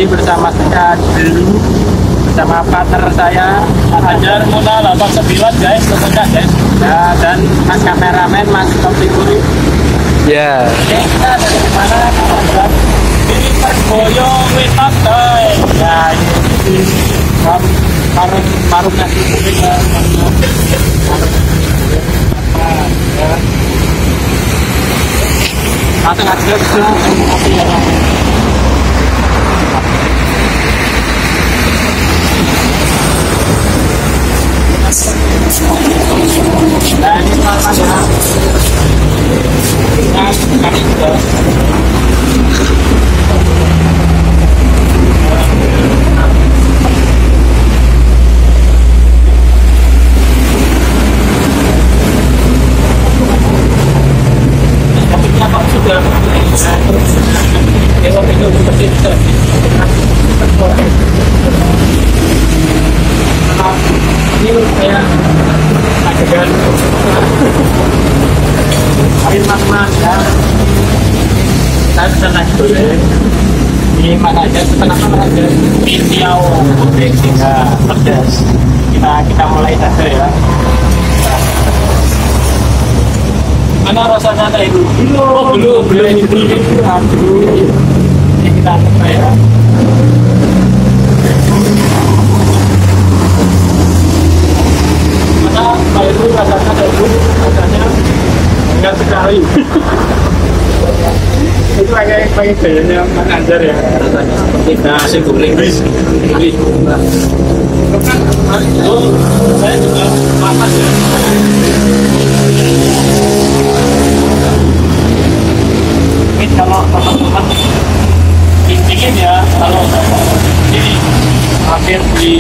kembali bersama saya dulu bersama partner saya Mas Anjar Muna 89 guys, tentunya guys. Ya, dan Mas kameramen Mas Tompi Kuri. Ya. Oke, kita dari mana Mas Anjar? Ini Perboyo Wetan guys. Ya, ini warung nasi kuning ya. Langsung aja ke kopi ya. Nah, ini selamat ya. Nah, kami juga sudah dewa itu seperti itu. Ini kayak adegan air magma ya. Kita bisa naik dulu ya. Ini mana aja setengah aja. Piau putih sehingga pedas. Kita mulai saja ya. Mana rasanya tadi itu? Belum ini kita coba ya. Mana kalau itu rasanya tadi itu rasanya enggak sekali. Itu kayak gayanya Mas Anjar ya rasanya seperti nasi goreng bis. Saya juga makan ya. Kalau teman-teman ingin ya, kalau ini hampir di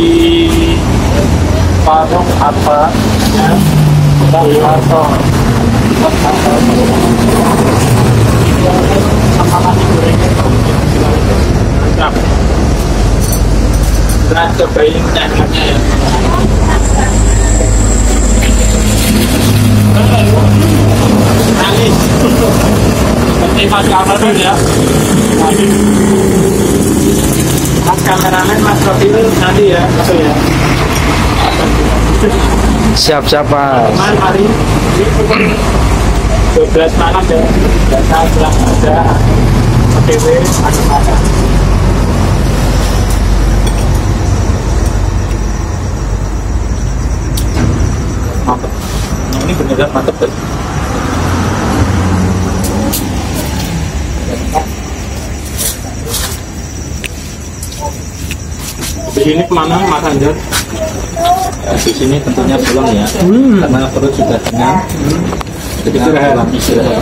warung apa ya, atau sama nasi goreng mantap. Kita cobain enaknya ya. Nangis seperti Mas kameramen ya. Mas kameramen Mas Profil nanti ya, betul ya. Siap Mas. Hari ini pukul 12 malam ya. Biasa pulang ada OTW macam-macam. Mantap. Ini benar-benar mantap tuh. Di sini kemana Mas Anjar? Di sini tentunya pulang ya, karena perut sudah kenyang. Jadi pulang istirahat.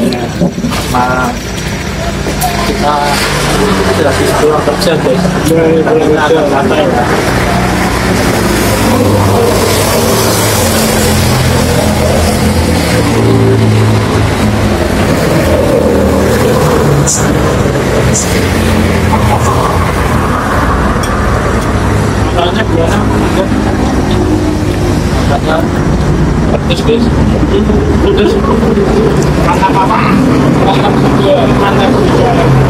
Kita lagi pulang kerja guys. Pulang kerja ya. Soalnya biasa ada pedes guys, pedes mantap apa? Mantap juga, mantap juga.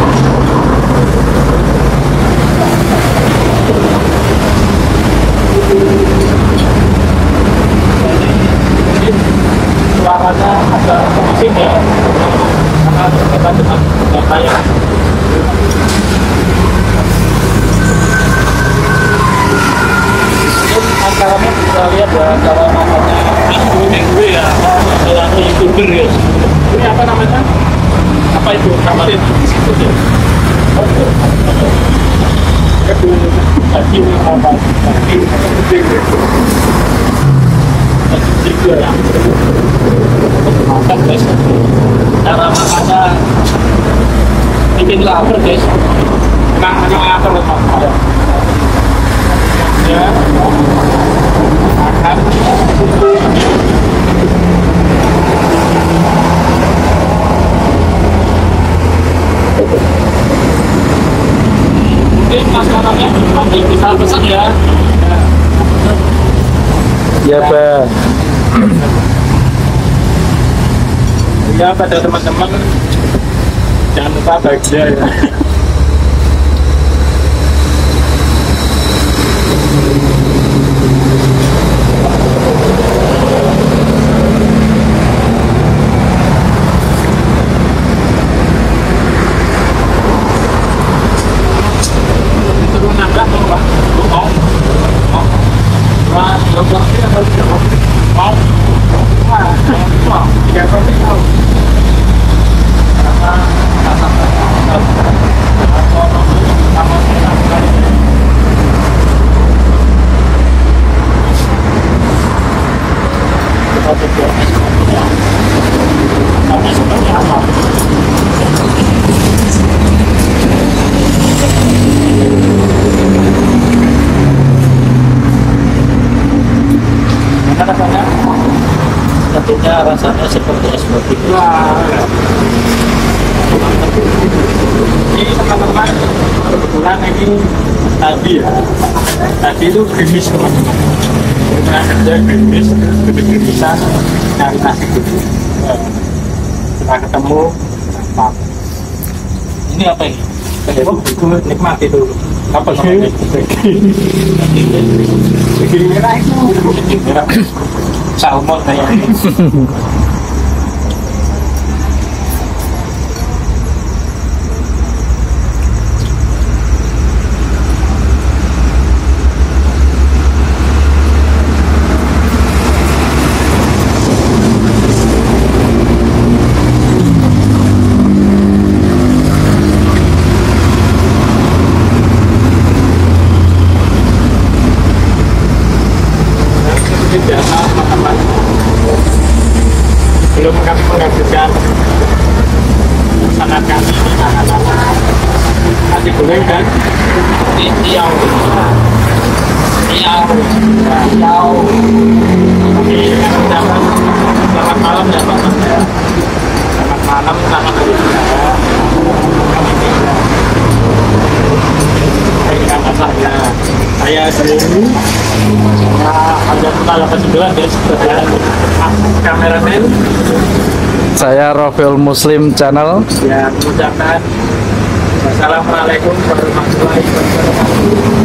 Suaranya agak bising ya, karena kita cuma kayak masalahnya bisa lihat ya kalau namanya minggu ya, jalan YouTuber ya. Ini apa namanya? Apa itu? Kamarin. Tadi apa? Juga ya. Mantap guys. Cara makannya bikin lapar guys. Makannya lapar loh. Ya, makan. Mungkin makanannya nanti bisa pesan ya. Ya Pak. Ya pada teman-teman jangan lupa bahagia ya. Tentunya rasanya seperti es batu. Ini teman-teman, kebetulan ini tadi ya, tadi itu gerimis teman-teman. Kita kerja gerimis, gerimisan, cari nasi dulu. Setelah ketemu, maaf. Ini apa ini? Nikmati dulu. Apa namanya? Begini merah itu. Daging merah. Salmon kayaknya. Biasa teman-teman, belum kami menghabiskan pesanan kami ini anak-anak nasi goreng dan tiau ini dengan ucapan selamat malam ya Pak Mas ya. Selamat malam, selamat hari raya. Kami tinggal dengan saya sendiri ada kepala kesebelah guys, kameramen Saya Rofil Muslim Channel. ya, mengucapkan wassalamualaikum warahmatullahi wabarakatuh.